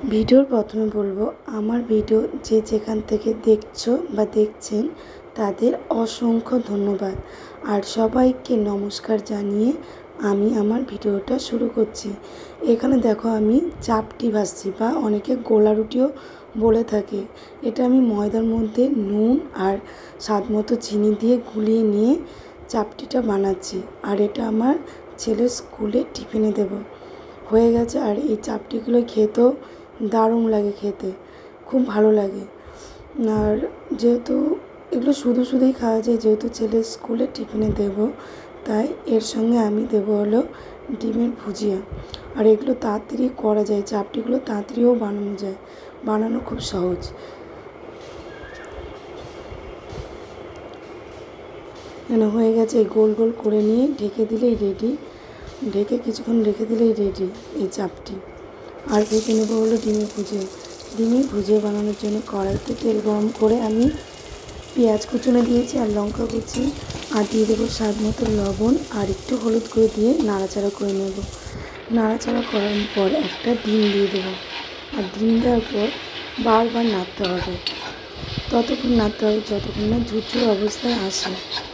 ভিডিওর প্রথমে বলবো, আমার ভিডিও যে যেখান থেকে দেখছো বা দেখছেন তাদের অসংখ্য ধন্যবাদ। আর সবাইকে নমস্কার জানিয়ে আমি আমার ভিডিওটা শুরু করছি। এখানে দেখো আমি চাপটি ভাজছি বা অনেকে গোলা রুটিও বলে থাকে। এটা আমি ময়দার মধ্যে নুন আর স্বাদ মতো চিনি দিয়ে গুলিয়ে নিয়ে চাপটিটা বানাচ্ছি। আর এটা আমার ছেলের স্কুলে টিফিনে দেবো। হয়ে গেছে। আর এই চাপটিগুলো খেতেও দারুণ লাগে, খেতে খুব ভালো লাগে। আর যেহেতু এগুলো শুধুই খাওয়া যায়, যেহেতু ছেলের স্কুলে টিফিনে দেবো, তাই এর সঙ্গে আমি দেবো হলো ডিমের ভুজিয়া। আর এগুলো তাড়াতাড়ি করা যায়, চাপটিগুলো তাড়াতাড়িও বানানো যায়, বানানো খুব সহজ। হয়ে গেছে। এই গোল গোল করে নিয়ে ঢেকে দিলেই রেডি, ঢেকে কিছুক্ষণ রেখে দিলেই রেডি এই চাপটি। আর ভেজে নেবো হলো ডিমের ভুজিয়া বানানোর জন্য কড়াইতে তেল গরম করে আমি পেঁয়াজ কুচুনে দিয়েছি আর লঙ্কা কুচি, আর দিয়ে দেবো স্বাদ মতো লবণ আর একটু হলুদ করে দিয়ে নাড়াচাড়া করে নেব। নাড়াচাড়া করার পর একটা ডিম দিয়ে দেবো। আর ডিম দেওয়ার পর বারবার নাড়তে হবে, ততক্ষণ নাড়তে হবে যতক্ষণ না ঝুরঝুর অবস্থায় আসে।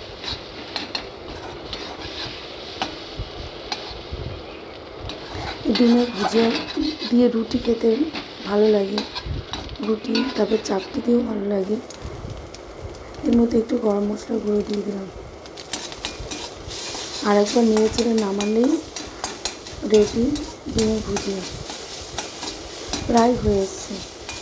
ডিমের ভুজিয়া দিয়ে রুটি খেতে ভালো লাগে, রুটি তারপর চাপটি দিয়েও ভালো লাগে। এর মধ্যে একটু গরম মশলা গুঁড়ো দিয়ে দিলাম। আর একবার নেড়ে চেড়ে নামালেই রেডি ডিমের ভুজিয়া, প্রায় হয়ে এসছে।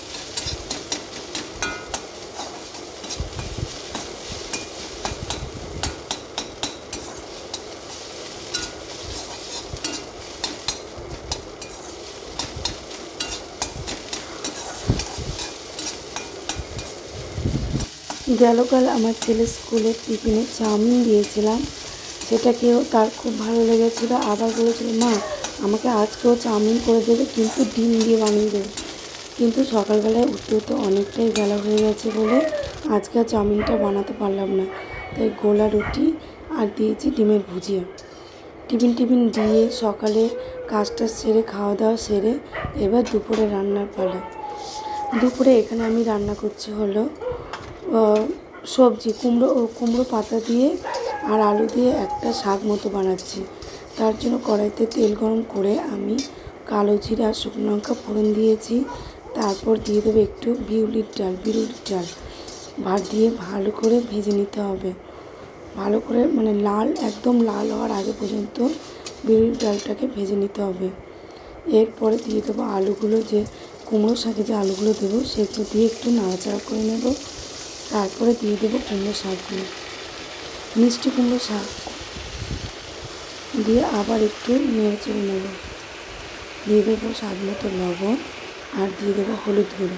গেলকাল আমার ছেলের স্কুলের টিফিনে চাউমিন দিয়েছিলাম, সেটাকেও তার খুব ভালো লেগেছিলো। আবার বলেছিল, মা আমাকে আজকেও চাউমিন করে দেবে, কিন্তু ডিম দিয়ে বানিয়ে দেবে। কিন্তু সকালবেলায় উঠতে অনেকটাই বেলা হয়ে গেছে বলে আজকে আর চাউমিনটা বানাতে পারলাম না। তাই গোলা রুটি আর দিয়েছি ডিমের ভুজিয়া। টিফিন দিয়ে সকালে কাজটা সেরে খাওয়া দাওয়া সেরে এবার দুপুরে রান্নার পালা। দুপুরে এখানে আমি রান্না করছি হলো সবজি, কুমড়ো পাতা দিয়ে আর আলু দিয়ে একটা শাক মতো বানাচ্ছি। তার জন্য কড়াইতে তেল গরম করে আমি কালো জিরা আর শুকনো লঙ্কা ফোড়ন দিয়েছি। তারপর দিয়ে দেবো একটু বিউলির ডাল ভাত দিয়ে ভালো করে ভেজে নিতে হবে। ভালো করে একদম লাল হওয়ার আগে পর্যন্ত বিউলির ডালটাকে ভেজে নিতে হবে। এরপরে দিয়ে দেবো আলুগুলো, যে কুমড়ো শাকে যে আলুগুলো দেবো সেগুলো দিয়ে একটু নাড়াচাড়া করে নেব। তারপরে দিয়ে দেবো কুমড়ো শাকগুলো, মিষ্টি কুমড়ো শাক দিয়ে আবার একটু নেড়ে চেড়ে নেব। দিয়ে দেবো স্বাদ মতো লবণ আর দিয়ে দেবো হলুদ গুঁড়ো।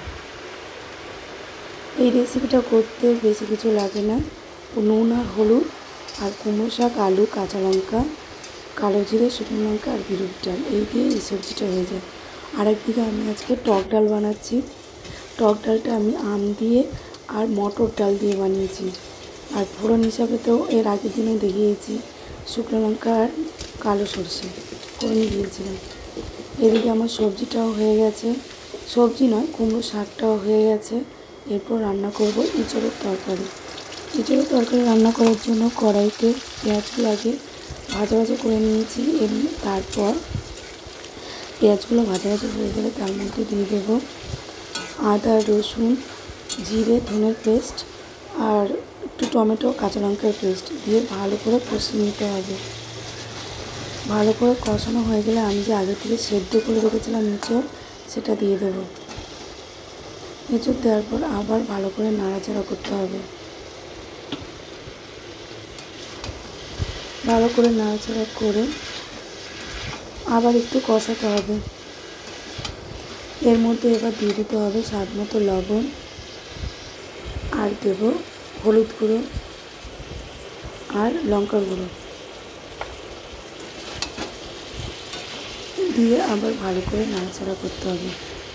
এই রেসিপিটা করতে বেশি কিছু লাগে না, নুন আর হলুদ আর কুমড়ো শাক, আলু, কাঁচা লঙ্কা, কালো জিরে, শুকনো লঙ্কা আর বিউলির ডাল, এই দিয়ে এই সবজিটা হয়ে যায়। আরেকদিকে আমি আজকে টক ডাল বানাচ্ছি। টক ডালটা আমি আম দিয়ে আর মটর ডাল দিয়ে বানিয়েছি। আর ফোড়ন হিসাবে তো এর আগের দিনও দেখিয়েছি, শুকনো লঙ্কা আর কালো সরষে ফোড়ন দিয়েছিলাম। এদিকে আমার সবজিটাও হয়ে গেছে, সবজি নয় কুমড়ো শাকটাও হয়ে গেছে। এরপর রান্না করব ইঁচড়ের তরকারি। ইঁচড়ের তরকারি রান্না করার জন্য কড়াইতে পেঁয়াজগুলো আগে ভাজা করে নিয়েছি। তারপর পেঁয়াজগুলো ভাজা হয়ে গেলে তার মধ্যে দিয়ে দেবো আদা, রসুন, জিরে, ধনের পেস্ট আর একটু টমেটো, কাঁচা লঙ্কার পেস্ট দিয়ে ভালো করে কষিয়ে নিতে হবে। ভালো করে কষানো হয়ে গেলে আমি যে আগে থেকে সেদ্ধ করে রেখেছিলাম এঁচড়, সেটা দিয়ে দেবো। এঁচড় দেওয়ার পর আবার ভালো করে নাড়াচাড়া করতে হবে। ভালো করে নাড়াচাড়া করে আবার একটু কষাতে হবে। এর মধ্যে এবার দিয়ে দিতে হবে স্বাদ মতো লবণ আর দেব হলুদ গুঁড়ো আর লঙ্কার গুঁড়ো দিয়ে আবার ভালো করে নাড়াচাড়া করতে হবে।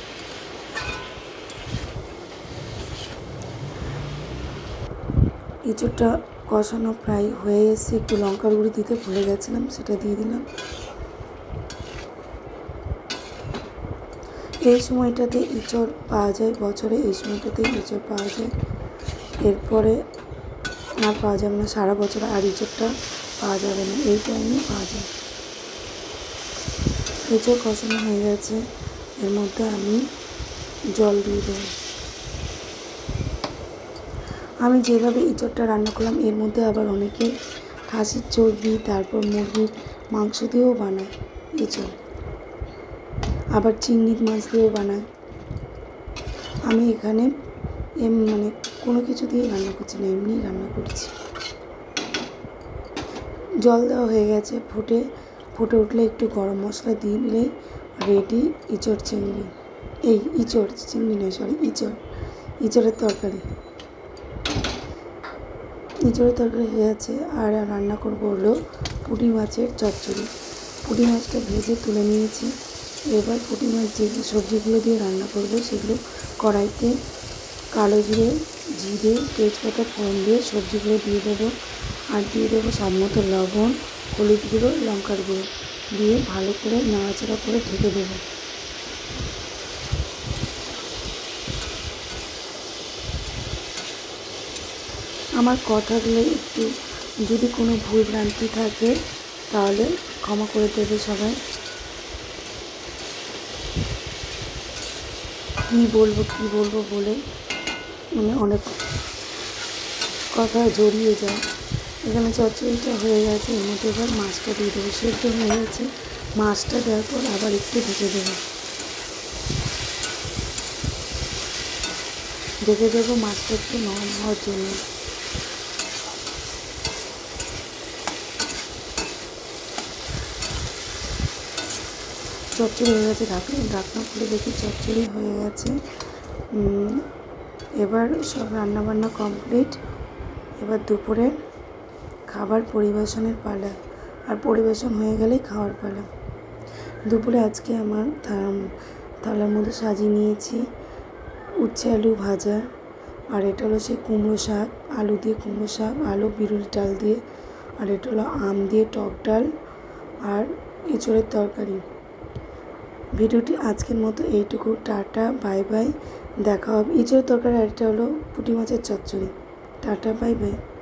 এঁচড়টা কষানো প্রায় হয়ে এসে একটু লঙ্কার গুঁড়ো দিতে ভুলে গেছিলাম, সেটা দিয়ে দিলাম। এই সময়টাতে ইঁচড় পাওয়া যায়, বছরে এই সময়টাতে ইঁচড় পাওয়া যায়। এরপরে আর পাওয়া যাবে না, সারা বছর আর ইঁচড়টা পাওয়া যাবে না, এই টাইমে পাওয়া যায়। ইঁচড় কষানো হয়ে গেছে, এর মধ্যে আমি জল দিয়ে দেবো। আমি যেভাবে ইঁচড়টা রান্না করলাম, এর মধ্যে আবার অনেকে খাসির চর্বি, তারপর মুরগির মাংস দিয়েও বানায় ইঁচড়, আবার চিংড়ির মাছ দিয়েও বানায়। আমি এখানে মানে কোনো কিছু দিয়ে রান্না করছি না, এমনি রান্না করছি। জল দেওয়া হয়ে গেছে, ফুটে উঠলে একটু গরম মশলা দিয়ে দিলেই রেডি ইঁচড় চিংড়ি, ইঁচড় চিংড়ি নয়, সরি, ইঁচড়ের তরকারি। ইঁচড়ের তরকারি হয়ে গেছে। আর রান্না করবো হলো পুঁটি মাছের চচ্চড়ি। পুঁটি মাছটা ভেজে তুলে নিয়েছি। এবার পুঁটি মাছ যে সবজিগুলো দিয়ে রান্না করবো সেগুলো কড়াইতে কালো জিরে, তেজপাতা ফোড়ন দিয়ে সবজিগুলো দিয়ে দেবো। আর দিয়ে দেবো স্বাদ মতো লবণ, হলুদ গুঁড়ো, লঙ্কার গুঁড়ো দিয়ে ভালো করে নাড়াচাড়া করে ঢেকে দেবো। আমার কথাগুলো একটু যদি কোনো ভুল ভ্রান্তি থাকে তাহলে ক্ষমা করে দেবে সবাই। কী বলবো বলে মানে অনেক কথা জড়িয়ে যায়। এখানে চচ্চড়িটা হয়ে গেছে, এর মধ্যে এবার মাছটা দিয়ে দেবো। সেদ্ধ হয়ে গেছে, মাছটা দেওয়ার পর আবার একটু ঢেকে দেবো মাছটা একটু নরম হওয়ার জন্য। চচ্চড়ি হয়ে গেছে, ঢাকনা খুলে দেখি চচ্চড়ি হয়ে গেছে। এবার সব রান্নাবান্না কমপ্লিট। এবার দুপুরের খাবার পরিবেশনের পালা, আর পরিবেশন হয়ে গেলেই খাওয়ার পালা। দুপুরে আজকে আমার থালার মধ্যে সাজিয়ে নিয়েছি উচ্ছে আলু ভাজা, আর এটা হলো সেই কুমড়ো শাক, আলু দিয়ে কুমড়ো শাক, আলু বিরুল ডাল দিয়ে, আর এটা হলো আম দিয়ে টক ডাল, আর এঁচড়ের তরকারি। ভিডিওটি আজকের মতো এইটুকু। টাটা, বাই বাই, দেখা হবে। এঁচড়ের তরকারি আর এটা হলো পুঁটি মাছের চচ্চড়ি। Tata, bye by.